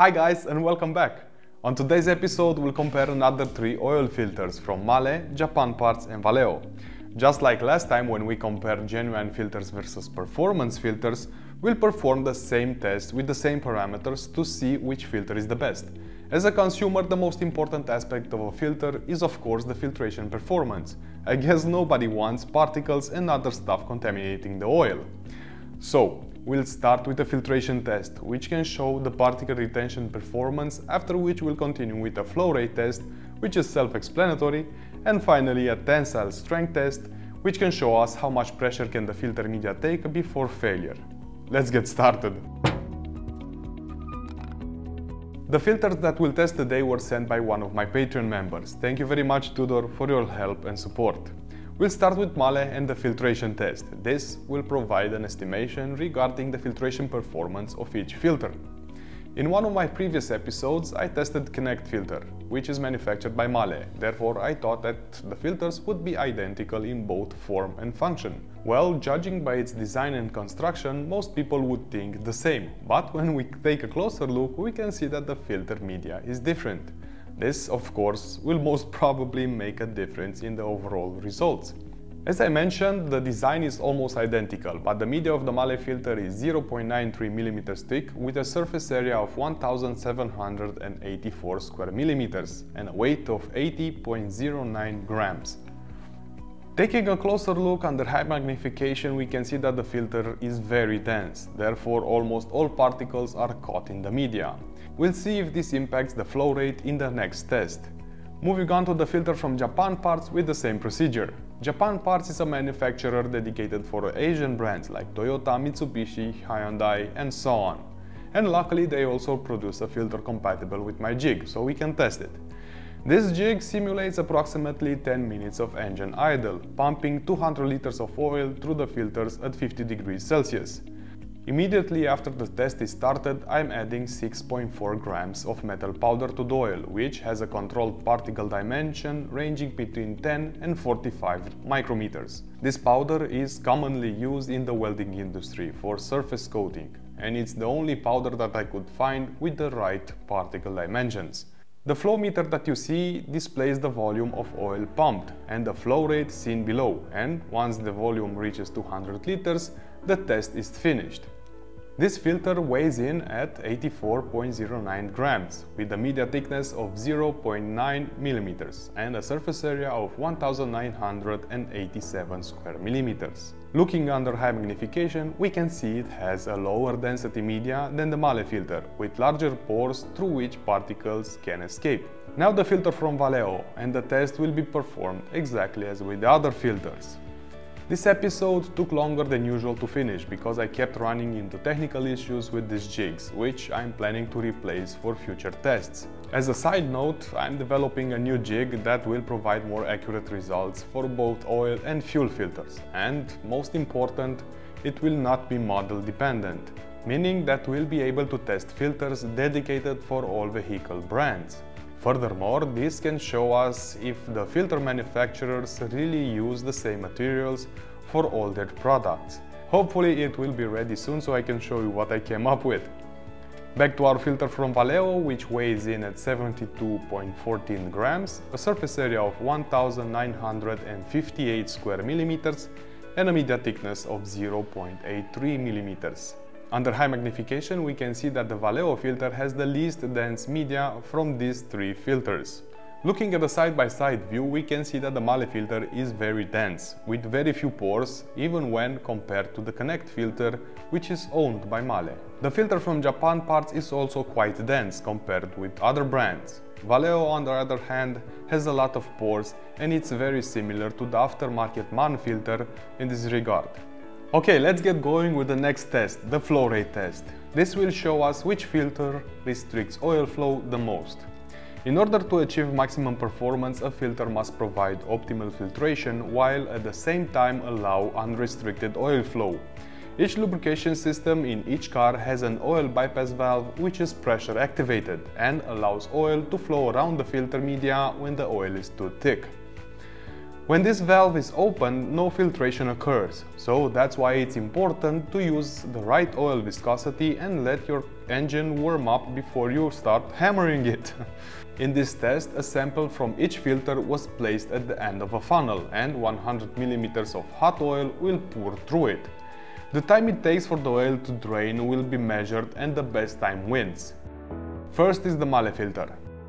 Hi guys and welcome back! On today's episode we'll compare another 3 oil filters from Mahle, Japanparts and Valeo. Just like last time when we compared genuine filters versus performance filters, we'll perform the same test with the same parameters to see which filter is the best. As a consumer, the most important aspect of a filter is of course the filtration performance. I guess nobody wants particles and other stuff contaminating the oil. So, we'll start with a filtration test, which can show the particle retention performance, after which we'll continue with a flow rate test, which is self-explanatory, and finally a tensile strength test, which can show us how much pressure can the filter media take before failure. Let's get started! The filters that we'll test today were sent by one of my Patreon members. Thank you very much, Tudor, for your help and support. We'll start with Mahle and the filtration test. This will provide an estimation regarding the filtration performance of each filter. In one of my previous episodes, I tested Connect filter, which is manufactured by Mahle. Therefore, I thought that the filters would be identical in both form and function. Well, judging by its design and construction, most people would think the same. But when we take a closer look, we can see that the filter media is different. This, of course, will most probably make a difference in the overall results. As I mentioned, the design is almost identical, but the media of the Mahle filter is 0.93 mm thick with a surface area of 1784 square millimeters and a weight of 80.09 grams. Taking a closer look under high magnification, we can see that the filter is very dense, therefore almost all particles are caught in the media. We'll see if this impacts the flow rate in the next test. Moving on to the filter from Japanparts with the same procedure. Japanparts is a manufacturer dedicated for Asian brands like Toyota, Mitsubishi, Hyundai and so on. And luckily they also produce a filter compatible with my jig, so we can test it. This jig simulates approximately 10 minutes of engine idle, pumping 200 liters of oil through the filters at 50 degrees Celsius. Immediately after the test is started, I'm adding 6.4 grams of metal powder to the oil, which has a controlled particle dimension ranging between 10 and 45 micrometers. This powder is commonly used in the welding industry for surface coating, and it's the only powder that I could find with the right particle dimensions. The flow meter that you see displays the volume of oil pumped and the flow rate seen below, and once the volume reaches 200 liters, the test is finished. This filter weighs in at 84.09 grams with a media thickness of 0.9 millimeters and a surface area of 1987 square millimeters. Looking under high magnification, we can see it has a lower density media than the Mahle filter, with larger pores through which particles can escape. Now the filter from Valeo, and the test will be performed exactly as with the other filters. This episode took longer than usual to finish because I kept running into technical issues with these jigs, which I'm planning to replace for future tests. As a side note, I'm developing a new jig that will provide more accurate results for both oil and fuel filters, and most important, it will not be model dependent, meaning that we'll be able to test filters dedicated for all vehicle brands. Furthermore, this can show us if the filter manufacturers really use the same materials for all their products. Hopefully it will be ready soon so I can show you what I came up with. Back to our filter from Valeo, which weighs in at 72.14 grams, a surface area of 1958 square millimeters and a media thickness of 0.83 millimeters. Under high magnification, we can see that the Valeo filter has the least dense media from these 3 filters. Looking at the side-by-side view, we can see that the Mahle filter is very dense, with very few pores, even when compared to the Connect filter, which is owned by Mahle. The filter from Japanparts is also quite dense compared with other brands. Valeo, on the other hand, has a lot of pores, and it's very similar to the aftermarket MAN filter in this regard. Okay, let's get going with the next test, the flow rate test. This will show us which filter restricts oil flow the most. In order to achieve maximum performance, a filter must provide optimal filtration while at the same time allow unrestricted oil flow. Each lubrication system in each car has an oil bypass valve which is pressure activated and allows oil to flow around the filter media when the oil is too thick. When this valve is open, no filtration occurs, so that's why it's important to use the right oil viscosity and let your engine warm up before you start hammering it. In this test, a sample from each filter was placed at the end of a funnel and 100 ml of hot oil will pour through it. The time it takes for the oil to drain will be measured and the best time wins. First is the Mahle filter.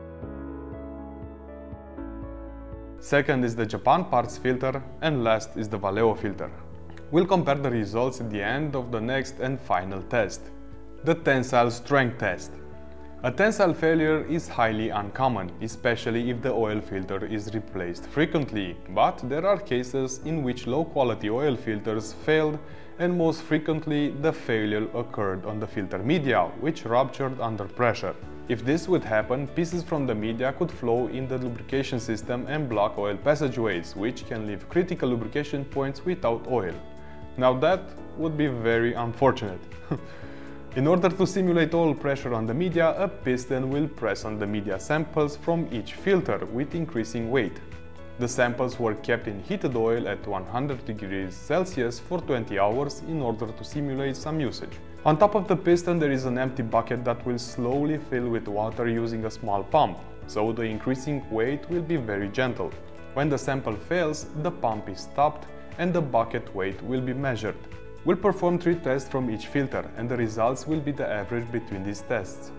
Second is the Japanparts filter, and last is the Valeo filter. We'll compare the results at the end of the next and final test, the tensile strength test. A tensile failure is highly uncommon, especially if the oil filter is replaced frequently, but there are cases in which low-quality oil filters failed, and most frequently the failure occurred on the filter media, which ruptured under pressure. If this would happen, pieces from the media could flow in the lubrication system and block oil passageways, which can leave critical lubrication points without oil. Now that would be very unfortunate. In order to simulate oil pressure on the media, a piston will press on the media samples from each filter with increasing weight. The samples were kept in heated oil at 100 degrees Celsius for 20 hours in order to simulate some usage. On top of the piston there is an empty bucket that will slowly fill with water using a small pump, so the increasing weight will be very gentle. When the sample fails, the pump is stopped and the bucket weight will be measured. We'll perform 3 tests from each filter and the results will be the average between these tests.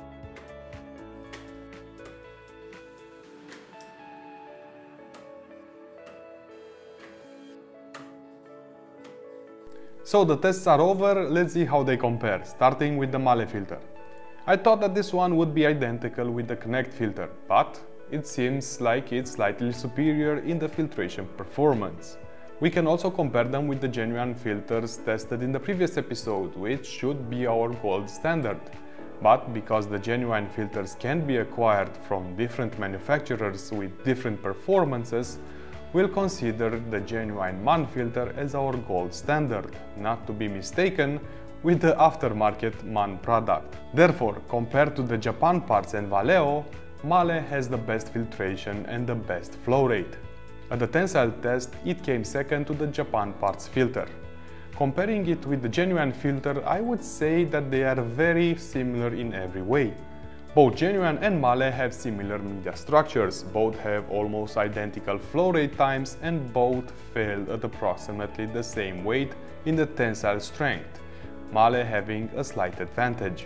So the tests are over, let's see how they compare, starting with the Mahle filter. I thought that this one would be identical with the Connect filter, but it seems like it's slightly superior in the filtration performance. We can also compare them with the genuine filters tested in the previous episode, which should be our gold standard. But because the genuine filters can be acquired from different manufacturers with different performances, we'll consider the genuine MAN filter as our gold standard, not to be mistaken with the aftermarket MAN product. Therefore, compared to the Japanparts and Valeo, Mahle has the best filtration and the best flow rate. At the tensile test, it came second to the Japanparts filter. Comparing it with the genuine filter, I would say that they are very similar in every way. Both genuine and Mahle have similar media structures, both have almost identical flow rate times, and both failed at approximately the same weight in the tensile strength, Mahle having a slight advantage.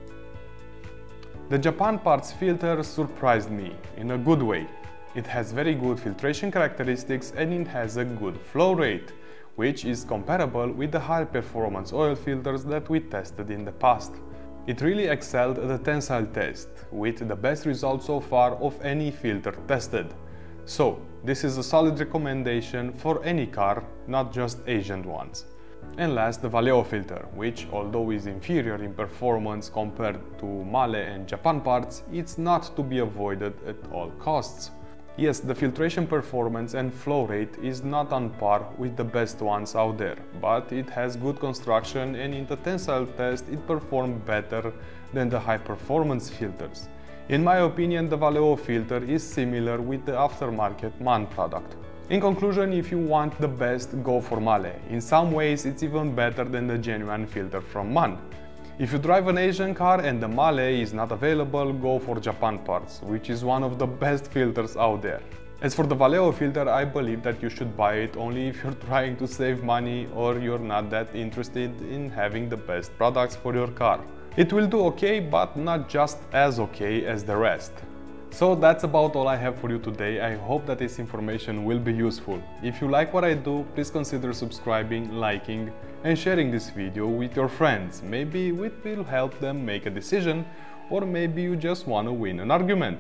The Japanparts filter surprised me in a good way. It has very good filtration characteristics and it has a good flow rate, which is comparable with the high-performance oil filters that we tested in the past. It really excelled at the tensile test, with the best results so far of any filter tested. So, this is a solid recommendation for any car, not just Asian ones. And last, the Valeo filter, which although is inferior in performance compared to Mahle and Japanparts, it's not to be avoided at all costs. Yes, the filtration performance and flow rate is not on par with the best ones out there, but it has good construction and in the tensile test it performed better than the high performance filters. In my opinion, the Valeo filter is similar with the aftermarket MAN product. In conclusion, if you want the best, go for Mahle. In some ways it's even better than the genuine filter from MAN. If you drive an Asian car and the Mahle is not available, go for Japanparts, which is one of the best filters out there. As for the Valeo filter, I believe that you should buy it only if you're trying to save money or you're not that interested in having the best products for your car. It will do okay, but not just as okay as the rest. So that's about all I have for you today. I hope that this information will be useful. If you like what I do, please consider subscribing, liking and sharing this video with your friends. Maybe it will help them make a decision, or maybe you just want to win an argument.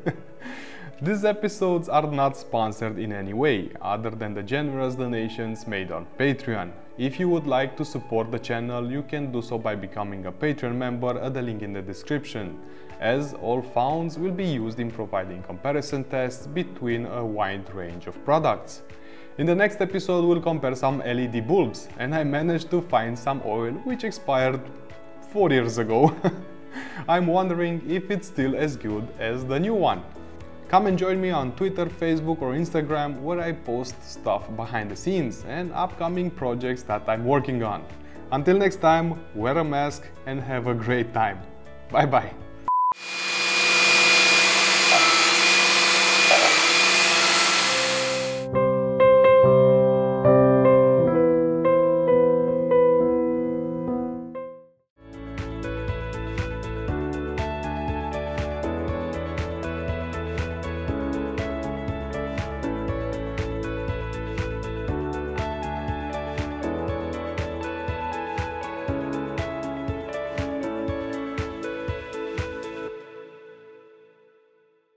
These episodes are not sponsored in any way, other than the generous donations made on Patreon. If you would like to support the channel, you can do so by becoming a Patreon member at the link in the description, as all funds will be used in providing comparison tests between a wide range of products. In the next episode we'll compare some LED bulbs, and I managed to find some oil which expired 4 years ago. I'm wondering if it's still as good as the new one. Come and join me on Twitter, Facebook or Instagram, where I post stuff behind the scenes and upcoming projects that I'm working on. Until next time, wear a mask and have a great time. Bye bye!